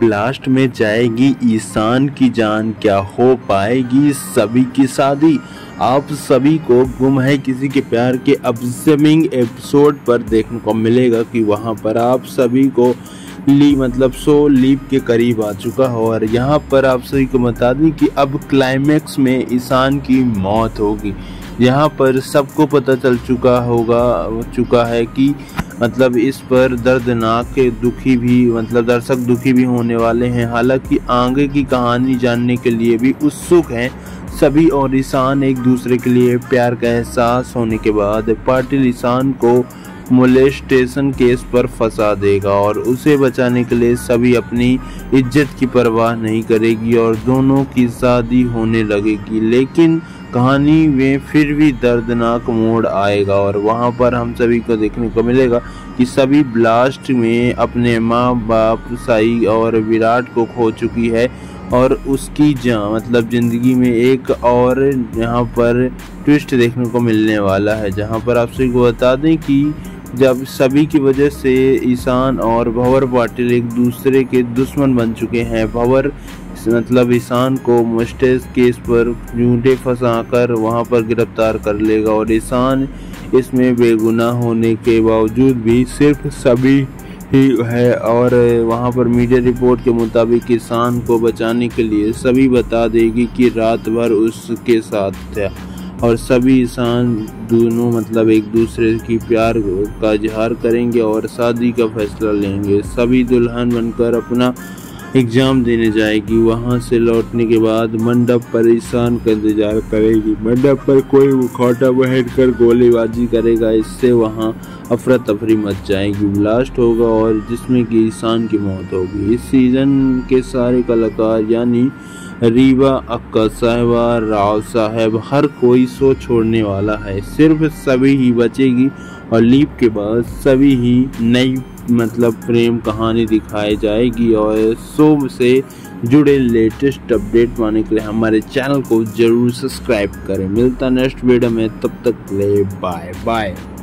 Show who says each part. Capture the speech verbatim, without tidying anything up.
Speaker 1: Blast में जाएगी ईशान की जान, क्या हो पाएगी सभी की शादी। आप सभी को गुम है किसी के प्यार के अपकमिंग एपिसोड पर देखने को मिलेगा कि वहां पर आप सभी को ली मतलब सो लीव के करीब आ चुका हो। और यहाँ पर आप सभी को बता दें कि अब क्लाइमैक्स में ईशान की मौत होगी। यहाँ पर सबको पता चल चुका होगा चुका है कि मतलब इस पर दर्दनाक दुखी भी मतलब दर्शक दुखी भी होने वाले हैं। हालांकि आगे की कहानी जानने के लिए भी उत्सुक हैं सभी। और ईशान एक दूसरे के लिए प्यार का एहसास होने के बाद पाटिल ईशान को मोलेस्टेशन केस पर फंसा देगा और उसे बचाने के लिए सभी अपनी इज्जत की परवाह नहीं करेगी और दोनों की शादी होने लगेगी। लेकिन कहानी में फिर भी दर्दनाक मोड़ आएगा और वहां पर हम सभी को देखने को मिलेगा कि सभी ब्लास्ट में अपने माँ बाप साई और विराट को खो चुकी है और उसकी जा मतलब ज़िंदगी में एक और यहाँ पर ट्विस्ट देखने को मिलने वाला है। जहाँ पर आप सभी को बता दें कि जब सभी की वजह से ईशान और भंवर पाटिल एक दूसरे के दुश्मन बन चुके हैं। भंवर मतलब ईशान को मस्टेज केस पर झूठे फंसाकर वहां पर गिरफ्तार कर लेगा और ईशान इसमें बेगुनाह होने के बावजूद भी सिर्फ सभी ही है। और वहां पर मीडिया रिपोर्ट के मुताबिक ईशान को बचाने के लिए सभी बता देगी कि रात भर उसके साथ था और सभी ईशान दोनों मतलब एक दूसरे की प्यार का इजहार करेंगे और शादी का फैसला लेंगे। सभी दुल्हन बनकर अपना एग्जाम देने जाएगी। वहां से लौटने के बाद मंडप पर ईशान का इंतजार करेगी। मंडप पर कोई मुखौटा पहन कर गोलीबाजी करेगा, इससे वहां अफरा तफरी मच जाएगी। ब्लास्ट होगा और जिसमें कि ईशान की मौत होगी। इस सीजन के सारे कलाकार यानी रीवा, अक्का साहिबा, राव साहब हर कोई शो छोड़ने वाला है। सिर्फ सभी ही बचेगी और लीव के बाद सभी ही नई मतलब प्रेम कहानी दिखाई जाएगी। और शो से जुड़े लेटेस्ट अपडेट पाने के लिए हमारे चैनल को जरूर सब्सक्राइब करें। मिलता नेक्स्ट वीडियो में, तब तक ले बाय बाय।